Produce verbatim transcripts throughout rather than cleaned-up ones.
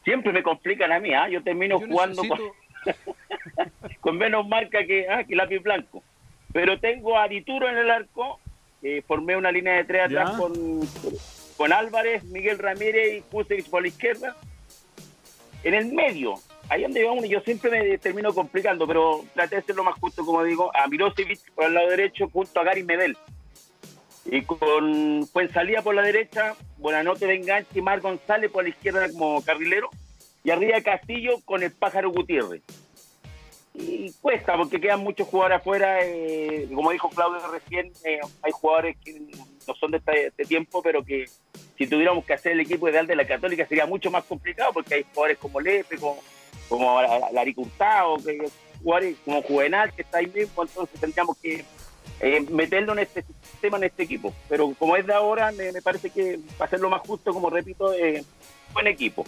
siempre me complican a mí, ¿ah? Yo termino Yo jugando necesito... con, con menos marca que, ah, que lápiz blanco. Pero tengo a Dituro en el arco, eh, formé una línea de tres atrás ¿Ya? con, con Álvarez, Miguel Ramírez y Kusevich por la izquierda. En el medio, ahí donde va uno, yo siempre me termino complicando, pero traté de ser lo más justo, como digo, a Mirosevic por el lado derecho junto a Gary Medel. Y con Fuenzalía por la derecha, Buenanote de enganche y Mar González por la izquierda como carrilero. Y arriba Castillo con el Pájaro Gutiérrez. Y cuesta porque quedan muchos jugadores afuera. Eh, como dijo Claudio recién, eh, hay jugadores que no son de este, este tiempo, pero que si tuviéramos que hacer el equipo ideal de la Católica sería mucho más complicado porque hay jugadores como Lepe, como, como Lari Hurtado, que, jugadores como Juvenal que está ahí mismo, entonces tendríamos que eh, meterlo en este sistema, en este equipo. Pero como es de ahora, me, me parece que va a ser lo más justo, como repito, eh, buen equipo.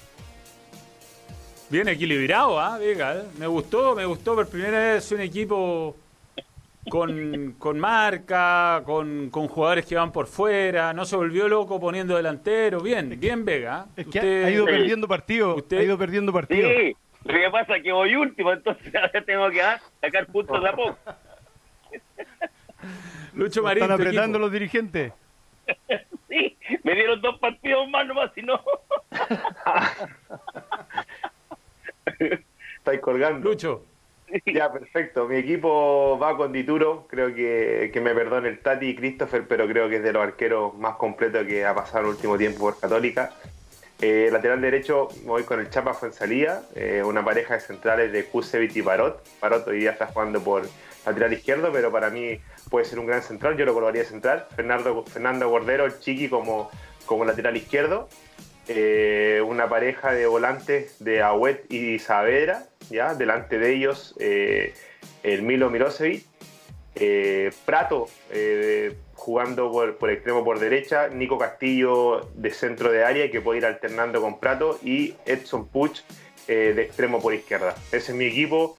Bien equilibrado, ¿ah? Vega, ¿eh? Me gustó, me gustó por primera vez un equipo con, con marca, con, con jugadores que van por fuera, no se volvió loco poniendo delantero. Bien, bien Vega. Es que Usted, ha ido Sí. perdiendo partido, Usted- ha ido perdiendo partido. Sí, lo que pasa es que voy último, entonces ahora tengo que ah, sacar puntos de a poco. Lucho Lo Marín, están tu apretando equipo. los dirigentes. Sí, me dieron dos partidos más nomás, si no. Estáis colgando. Lucho, Ya, perfecto. Mi equipo va con Dituro. Creo que, que me perdone el Tati y Christopher, pero creo que es de los arqueros más completos que ha pasado en el último tiempo por Católica. Eh, lateral derecho, me voy con el Chapa Fuenzalía, eh, una pareja de centrales de Kusevich y Parot. Parot hoy día está jugando por lateral izquierdo, pero para mí puede ser un gran central. Yo lo colocaría central. Fernando, Fernando Cordero, el Chiqui como, como lateral izquierdo. Eh, una pareja de volantes de Agüet y Saavedra, ¿ya? Delante de ellos eh, el Milo Mirosevic, eh, Prato eh, jugando por, por extremo por derecha, Nico Castillo de centro de área que puede ir alternando con Prato y Edson Puch eh, de extremo por izquierda. Ese es mi equipo.